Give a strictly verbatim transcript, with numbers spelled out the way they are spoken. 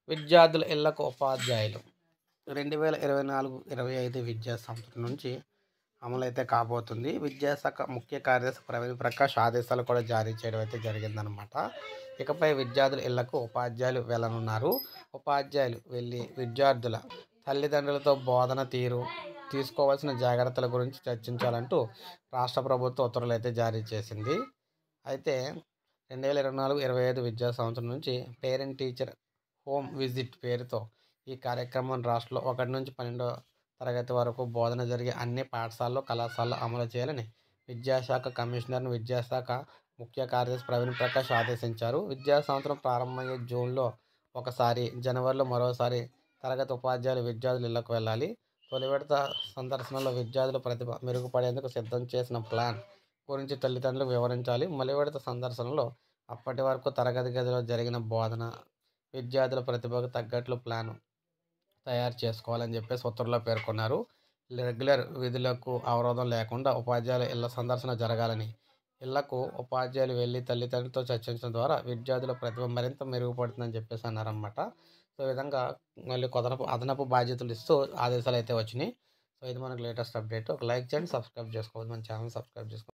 విద్యార్థుల ఇళ్లకు ఉపాధ్యాయులు రెండు వేల ఇరవై నాలుగు ఇరవై ఐదు విద్యా సంవత్సరం నుంచి అమలైతే కాబోతుంది. విద్యాశాఖ ముఖ్య కార్యదర్శి ప్రవీణ్ ప్రకాష్ ఆదేశాలు కూడా జారీ చేయడం అయితే జరిగిందనమాట. ఇకపై విద్యార్థుల ఇళ్లకు ఉపాధ్యాయులు వెళ్ళనున్నారు. ఉపాధ్యాయులు వెళ్ళి విద్యార్థుల తల్లిదండ్రులతో బోధన తీరు, తీసుకోవాల్సిన జాగ్రత్తల గురించి చర్చించాలంటూ రాష్ట్ర ప్రభుత్వం ఉత్తర్వులు అయితే జారీ చేసింది. అయితే రెండు వేల ఇరవై నాలుగు ఇరవై ఐదు విద్యా సంవత్సరం నుంచి పేరెంట్ టీచర్ హోమ్ విజిట్ పేరుతో ఈ కార్యక్రమం రాష్ట్రంలో ఒకటి నుంచి పన్నెండవ తరగతి వరకు బోధన జరిగే అన్ని పాఠశాలలో, కళాశాలలో అమలు చేయాలని విద్యాశాఖ కమిషనర్ను విద్యాశాఖ ముఖ్య కార్యదర్శి ప్రవీణ్ ప్రకాష్ ఆదేశించారు. విద్యా సంవత్సరం ప్రారంభమయ్యే జూన్లో ఒకసారి, జనవరిలో మరోసారి తరగతి ఉపాధ్యాయులు విద్యార్థుల ఇళ్లకు వెళ్ళాలి. తొలి విడత సందర్శనలో విద్యార్థుల ప్రతిభ మెరుగుపడేందుకు సిద్ధం చేసిన ప్లాన్ గురించి తల్లిదండ్రులకు వివరించాలి. మొదటి విడత సందర్శనలో అప్పటి వరకు తరగతి గదిలో జరిగిన బోధన, విద్యార్థుల ప్రతిభకు తగ్గట్లు ప్లాన్ తయారు చేసుకోవాలని చెప్పేసి ఉత్తర్వుల్లో పేర్కొన్నారు. రెగ్యులర్ విధులకు అవరోధం లేకుండా ఉపాధ్యాయుల ఇళ్ల సందర్శన జరగాలని, ఇళ్లకు ఉపాధ్యాయులు వెళ్ళి తల్లిదండ్రులతో చర్చించడం ద్వారా విద్యార్థుల ప్రతిభ మరింత మెరుగుపడుతుందని చెప్పేసి అన్నారన్నమాట. సో ఈ విధంగా మళ్ళీ కొదనపు అదనపు బాధ్యతలు ఇస్తూ ఆదేశాలు అయితే వచ్చినాయి. సో ఇది మనకు లేటెస్ట్ అప్డేట్. ఒక లైక్ చేయండి, సబ్స్క్రైబ్ చేసుకోవాలి, మన ఛానల్ సబ్స్క్రైబ్ చేసుకోండి.